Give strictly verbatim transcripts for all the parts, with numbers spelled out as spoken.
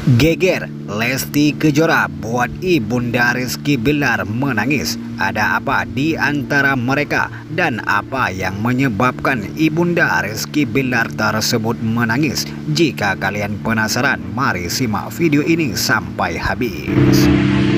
Geger, Lesti Kejora buat Ibunda Rizky Bilar menangis. Ada apa di antara mereka dan apa yang menyebabkan Ibunda Rizky Bilar tersebut menangis? Jika kalian penasaran, mari simak video ini sampai habis.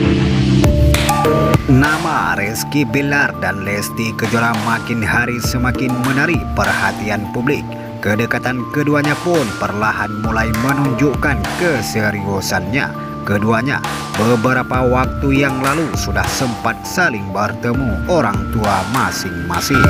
Nama Rizky Bilar dan Lesti Kejora makin hari semakin menarik perhatian publik. Kedekatan keduanya pun perlahan mulai menunjukkan keseriusannya. Keduanya beberapa waktu yang lalu sudah sempat saling bertemu orang tua masing-masing.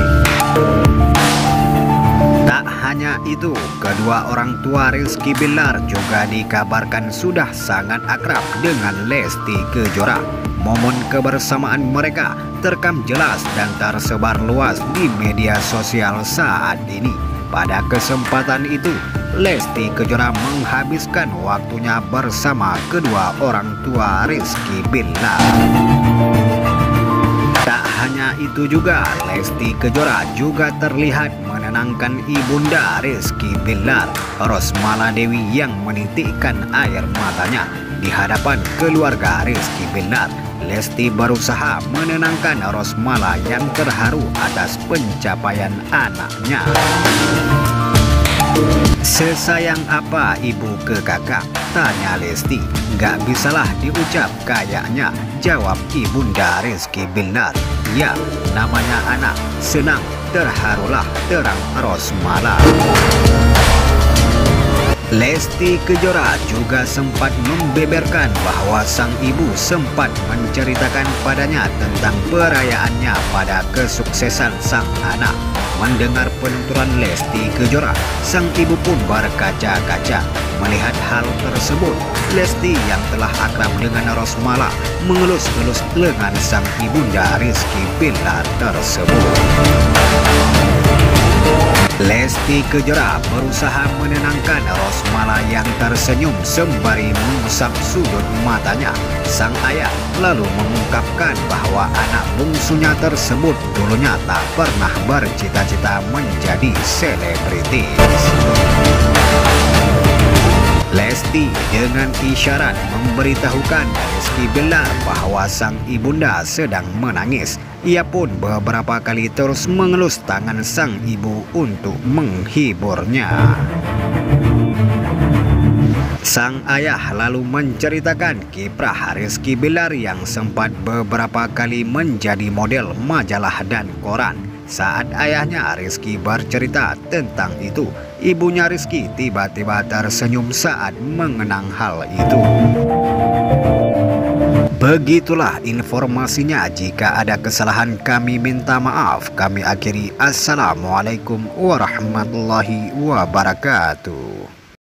Tak hanya itu, kedua orang tua Rizky Bilar juga dikabarkan sudah sangat akrab dengan Lesti Kejora. Momen kebersamaan mereka terekam jelas dan tersebar luas di media sosial saat ini. Pada kesempatan itu, Lesti Kejora menghabiskan waktunya bersama kedua orang tua Rizky Bilar. Tak hanya itu juga, Lesti Kejora juga terlihat menenangkan Ibunda Rizky Bilar, Rosmala Dewi, yang menitikkan air matanya di hadapan keluarga Rizky Bilar. Lesti berusaha menenangkan Rosmala yang terharu atas pencapaian anaknya. "Sesayang apa ibu ke kakak?" tanya Lesti. "Gak bisalah diucap kayaknya," jawab Ibunda Rizky Bilar. "Ya, namanya anak, senang, terharulah," terang Rosmala. Lesti Kejora juga sempat membeberkan bahwa sang ibu sempat menceritakan padanya tentang perayaannya pada kesuksesan sang anak. Mendengar penuturan Lesti Kejora, sang ibu pun berkaca-kaca. Melihat hal tersebut, Lesti yang telah akrab dengan Rosmala mengelus-elus lengan sang ibunda Rizky Bilar tersebut. Lesti Kejora berusaha menenangkan Rosmala yang tersenyum sembari mengusap sudut matanya. Sang ayah lalu mengungkapkan bahwa anak bungsunya tersebut dulunya tak pernah bercita-cita menjadi selebritis. Lesti dengan isyarat memberitahukan Rizky Bilar bahwa sang ibunda sedang menangis. Ia pun beberapa kali terus mengelus tangan sang ibu untuk menghiburnya. Sang ayah lalu menceritakan kiprah Rizky Bilar yang sempat beberapa kali menjadi model majalah dan koran. Saat ayahnya Rizky bercerita tentang itu, ibunya Rizky tiba-tiba tersenyum saat mengenang hal itu. Begitulah informasinya. Jika ada kesalahan kami minta maaf. Kami akhiri. Assalamualaikum warahmatullahi wabarakatuh.